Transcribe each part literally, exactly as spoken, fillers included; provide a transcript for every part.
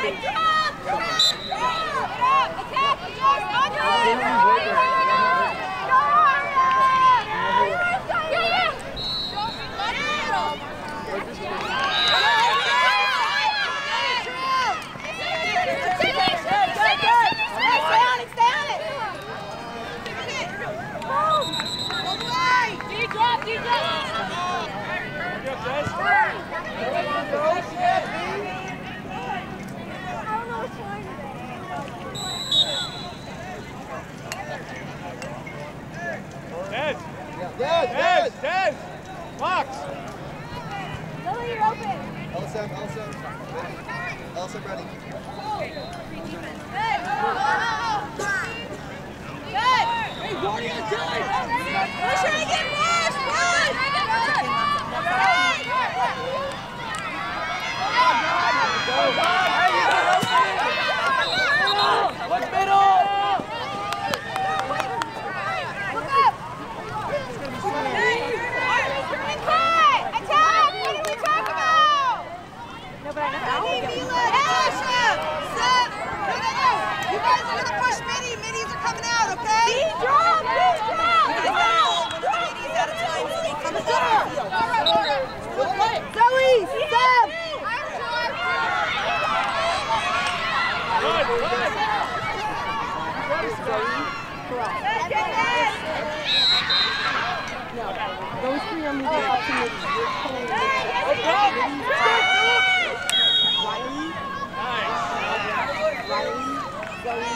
Dead, dead, dead! Fox! Lily, you're open! Ellison, Ellison. Ellison ready. Good! Good! Hey, Gordy, on time! We're trying to get rushed! Run! What's middle? Those three are moving up to me. Riley. Nice. Riley. Zoe.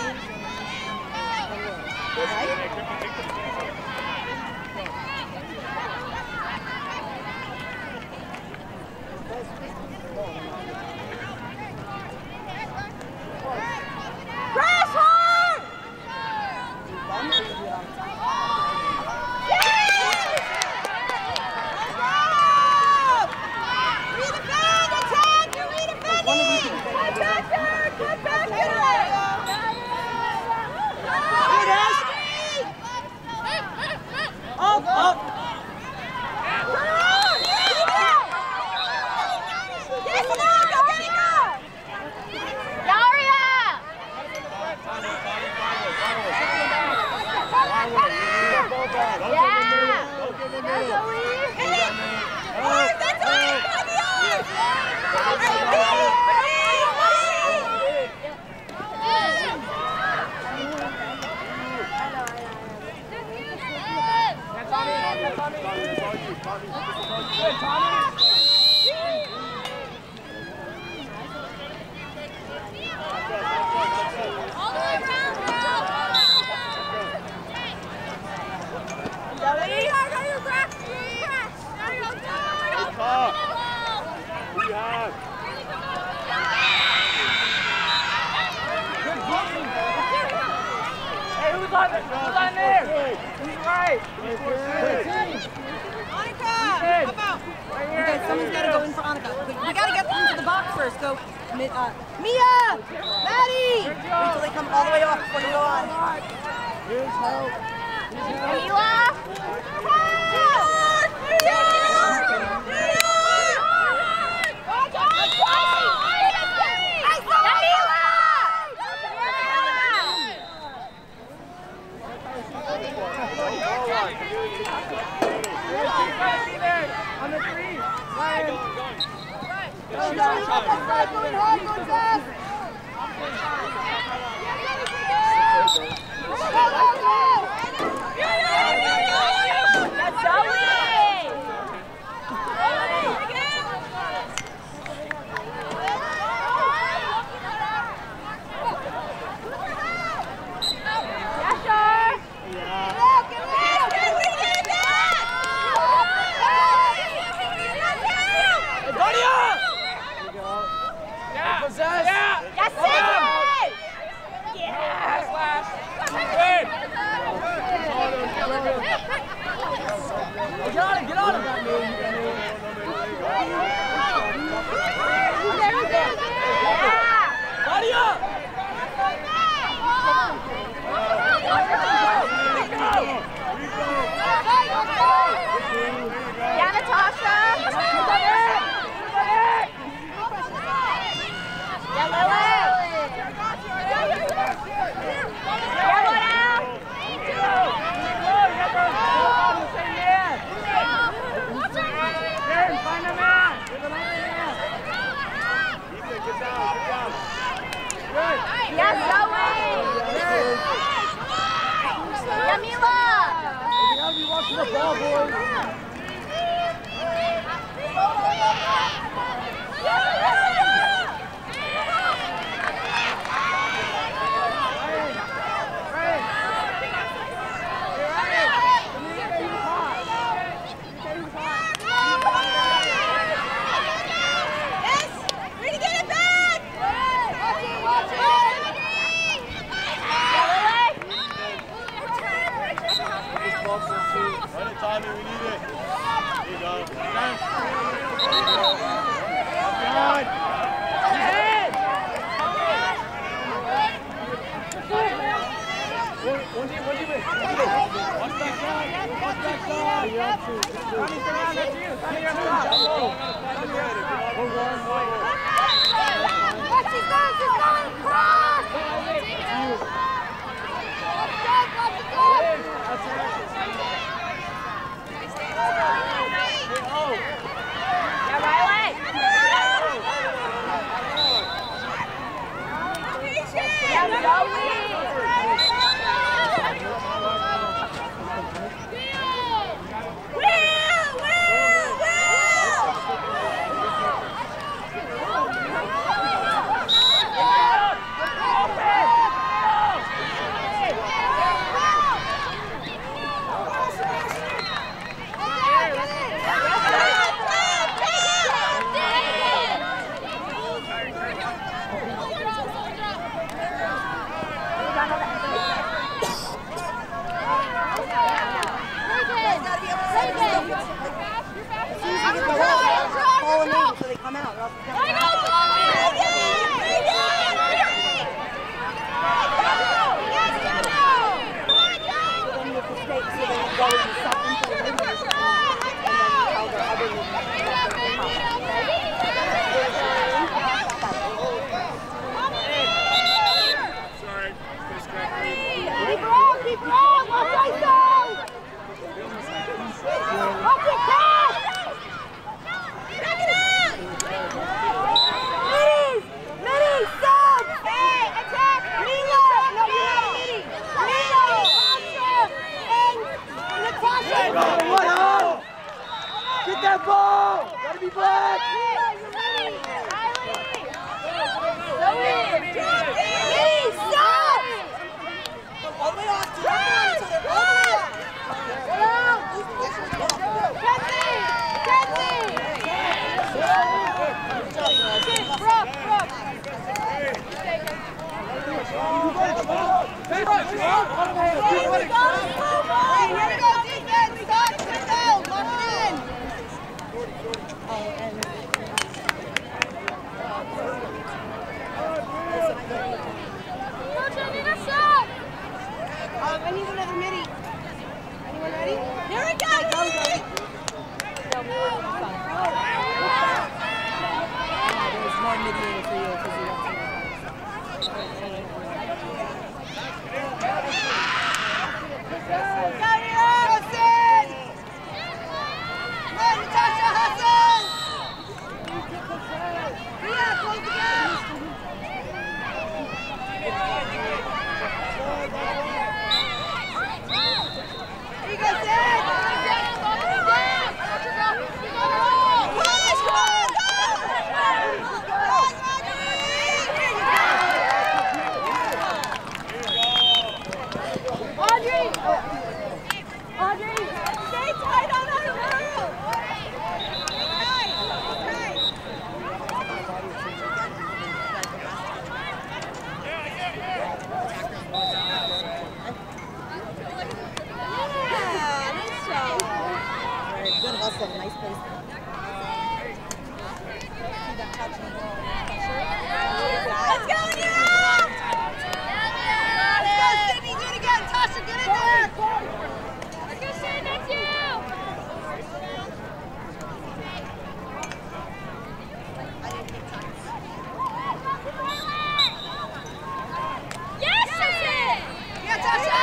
Press hard! Someone's got to go in for Annika. We, we got to get them to the box first. Go, uh, Mia, Maddie. Wait till they come all the way off before you go on. Here's help. Mila. On the three, Ryan. Go, go, hard, going hard, going fast. Go, go, go. That's Zoe. Get on him, get on him! Body up! Yeah, Natasha! Yeah, Lily! come out. Or else we can't Go, come out. go, go! So then you have to stay, so then you go and stop into the windows and then tell the other movement that they're come out, okay? Sorry, Chris Gregory. Keep wrong, keep wrong, watch right though! Watch it, pass! Back it up! Middies! Middies, sub! Hey, attack! Mila! No, you're not a middie! Mila, and Natasha! What up? Get that ball! Gotta be black! Middies, sub! All the way off to the ground, so they're all the way off. Um, I need another midi. Anyone ready? Here we go! There's more mediator for you because you don't see Hassan! Come on, Natasha, Hassan! Yeah, close the gap! Here you go, Sid! Push, come on, Audrey! Audrey! Stay tight on that rule! Yeah, nice job. Good hustle, nice place. See that touch and the ball. Let's go, Nina! Let's go, Sydney, do it again. Tasha, get in there! Let's go, Sydney, that's you! Yes, Sydney! Yeah, Tasha!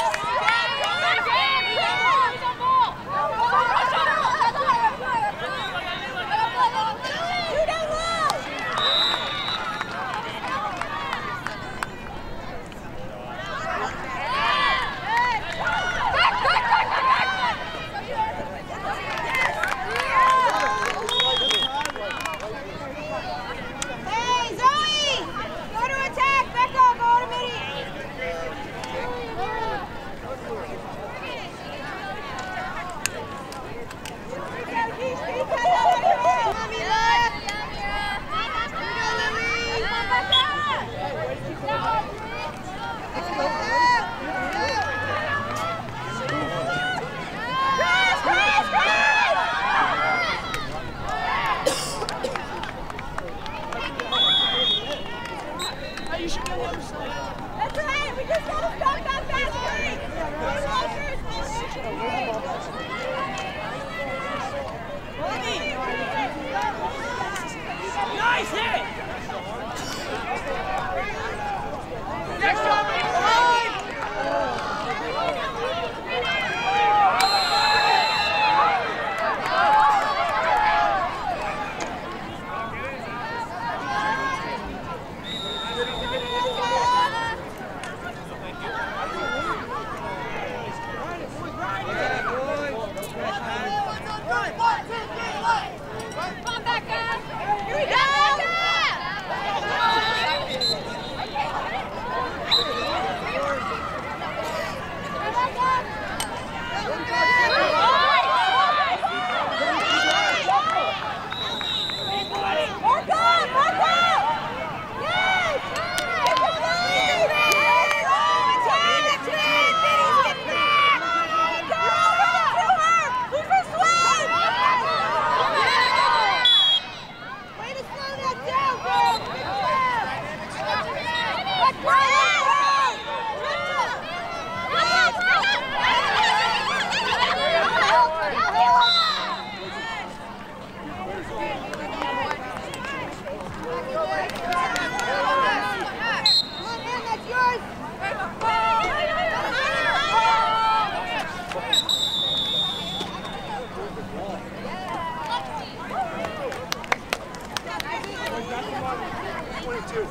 Hey, Zoe! Go to attack! Becca, go to midi! That's right, we just gotta stop that fast break! Nice hit! Next shot, Come on, Becca! Here we go, Becca! twenty-two.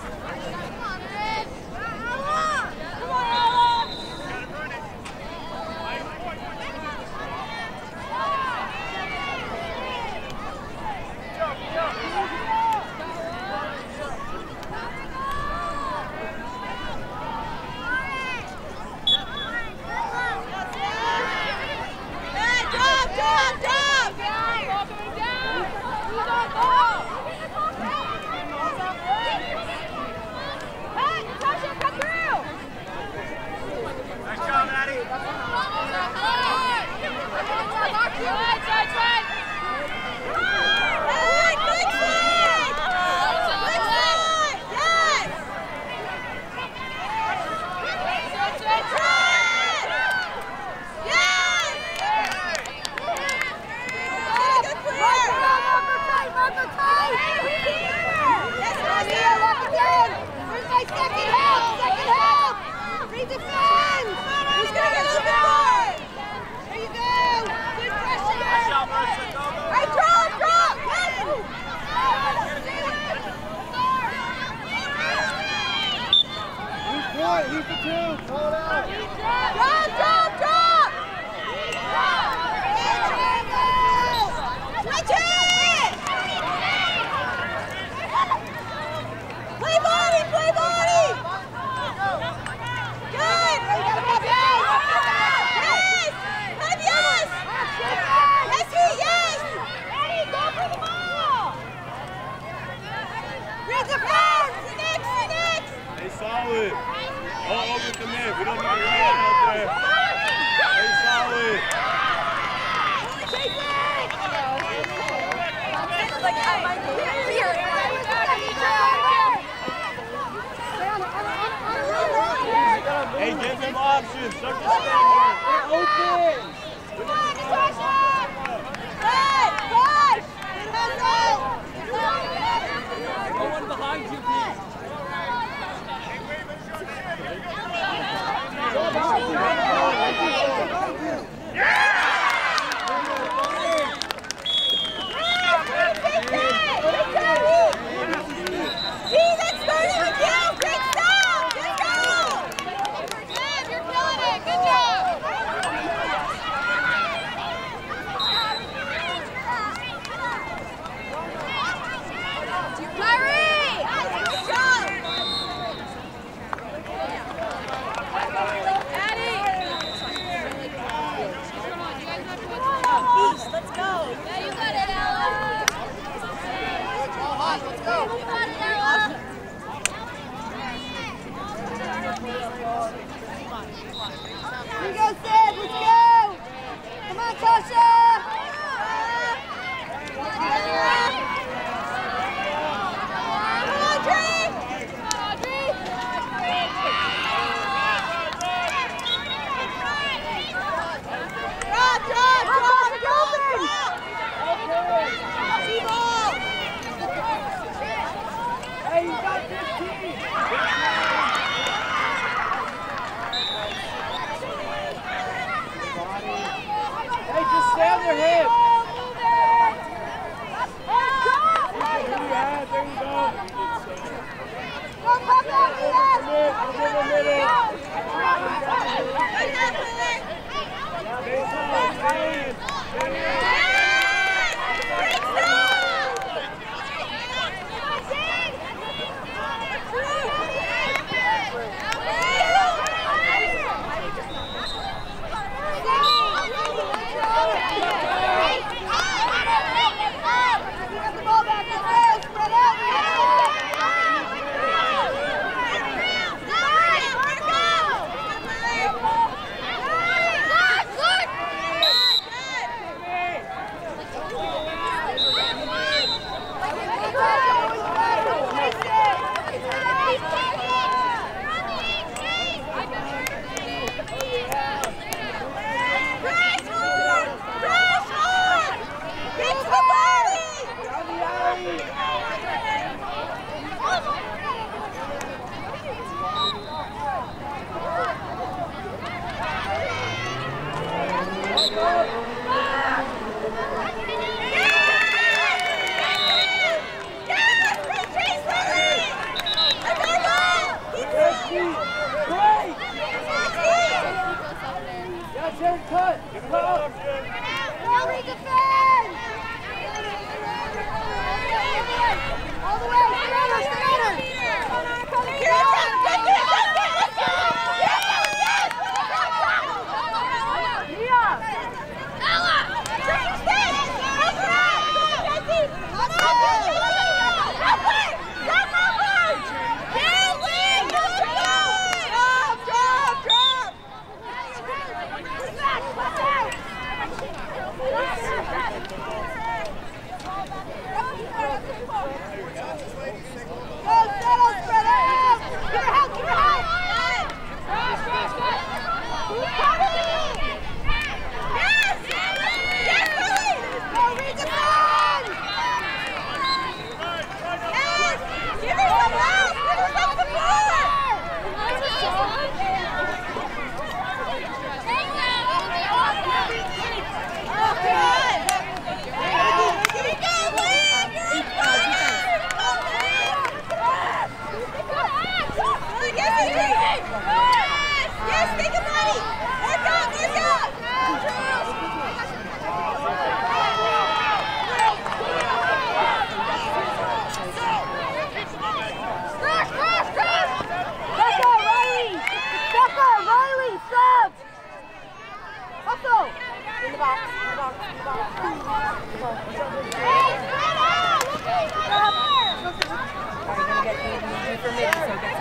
Hey, give him options. Start to stand here. Open. No one behind you, please.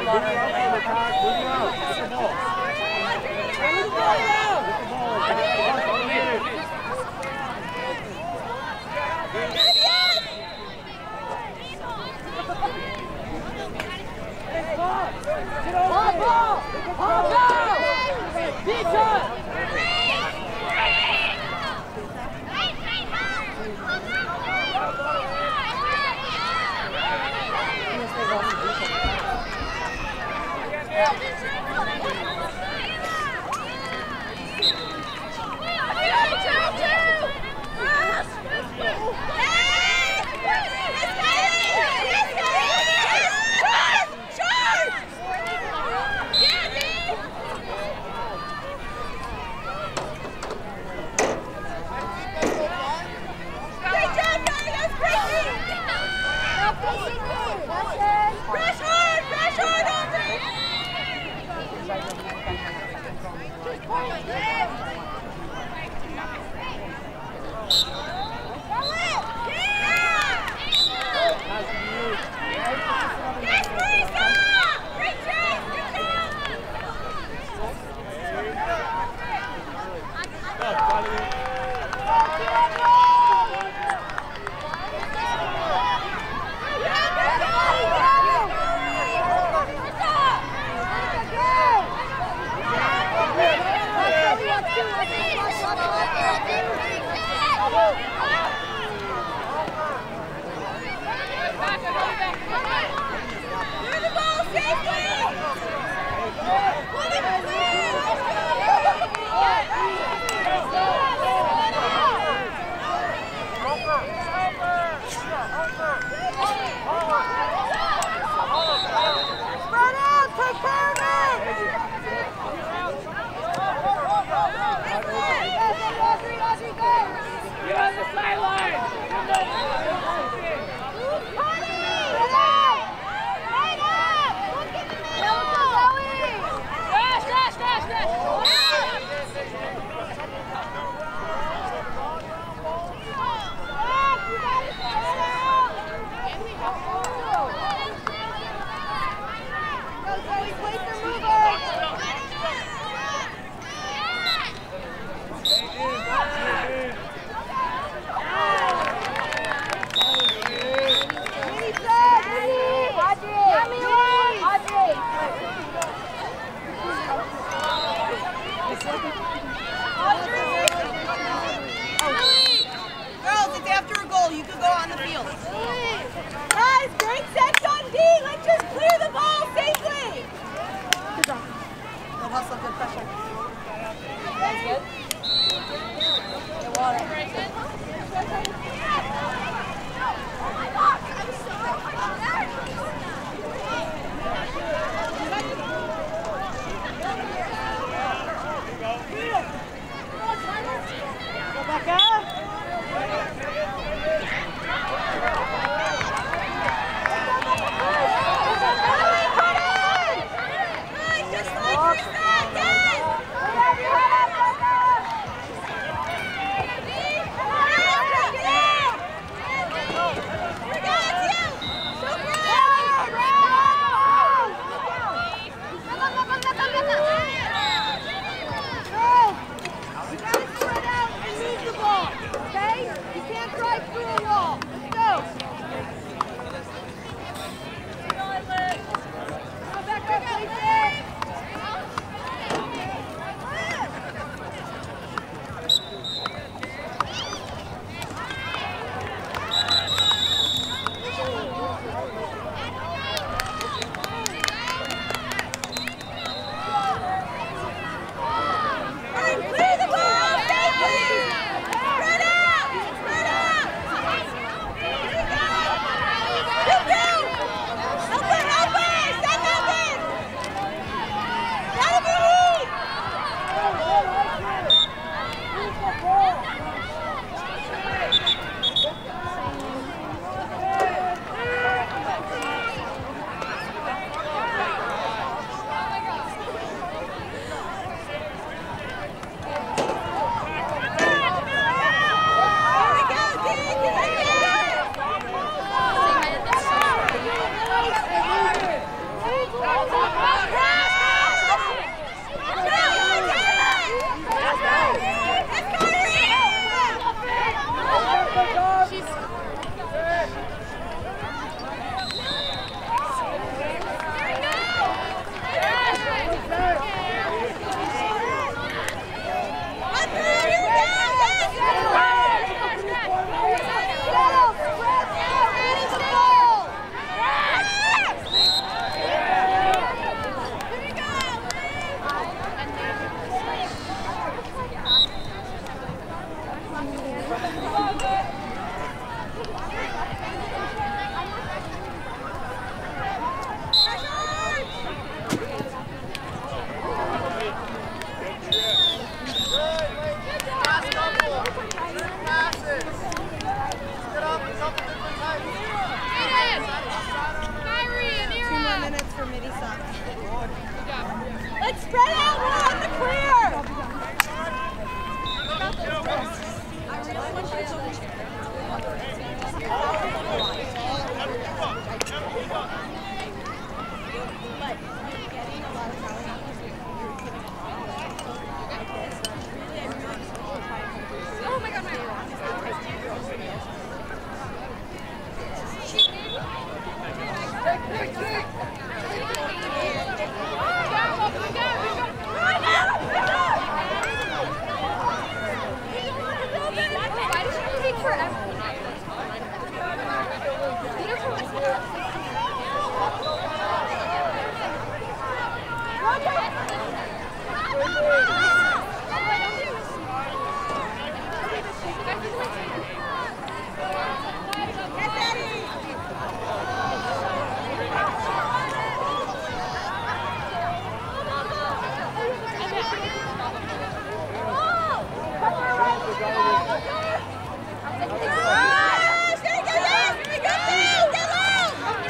Go! Red, spread out, we're on the clear! Oh my god, my why does it take forever? Stay, get low! Get low!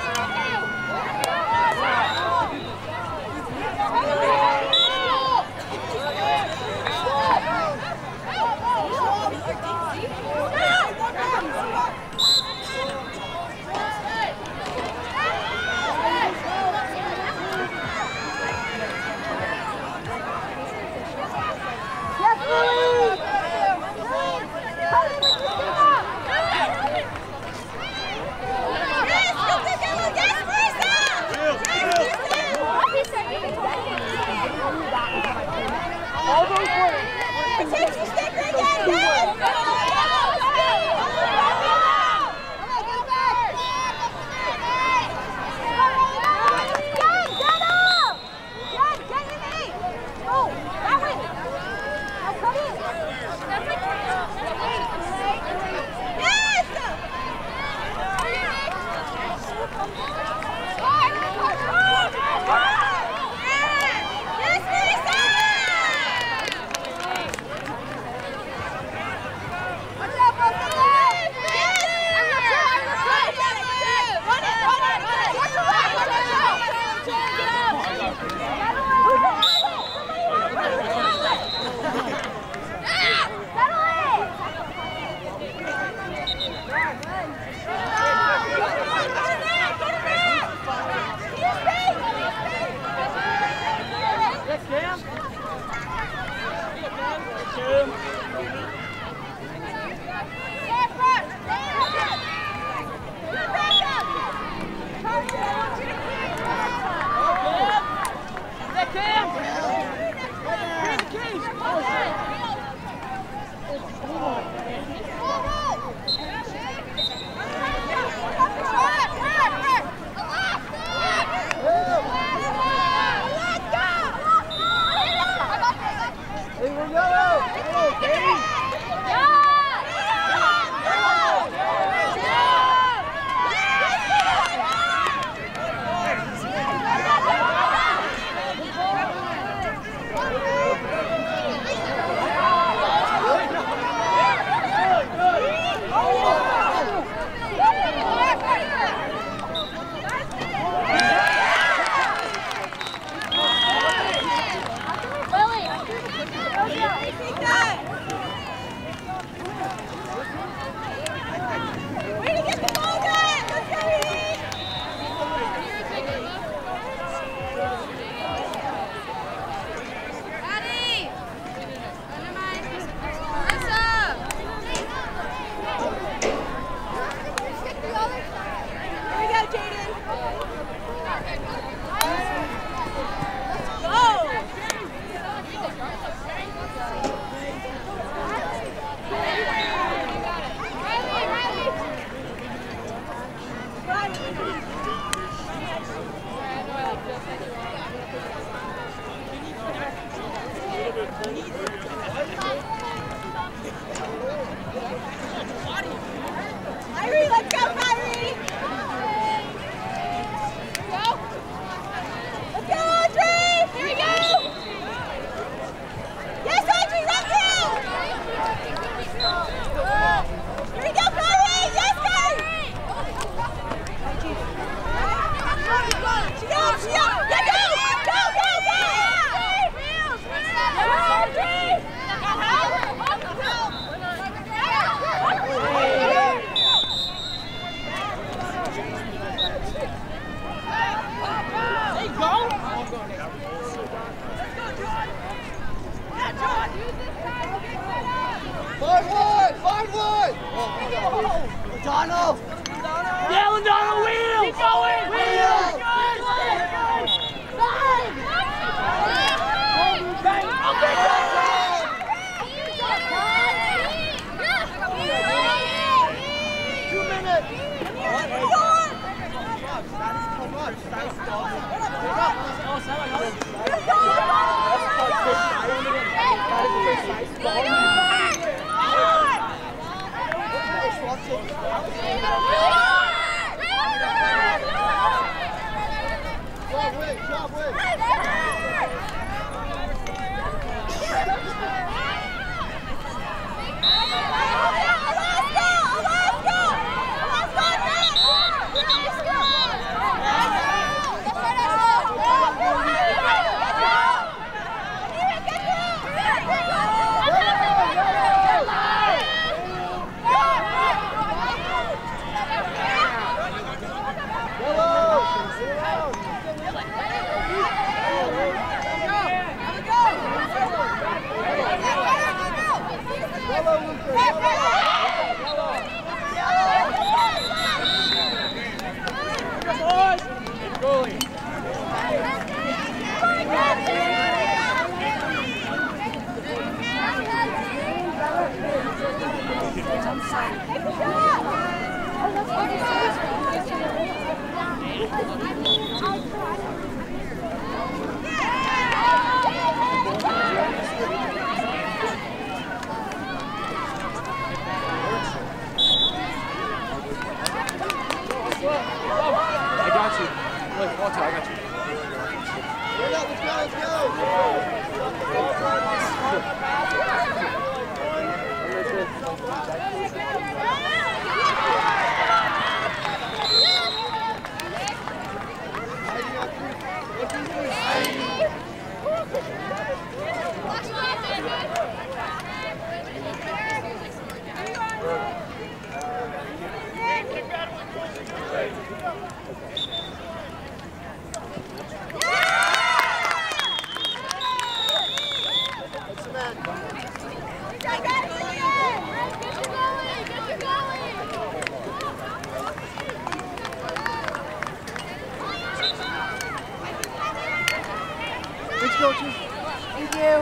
Thanks, coaches. Thank you.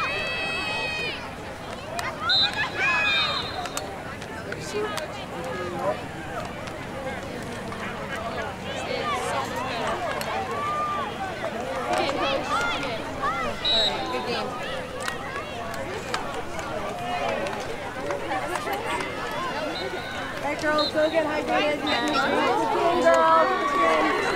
Good game. All right, girls, go get hydrated. Good game, girls. Good game.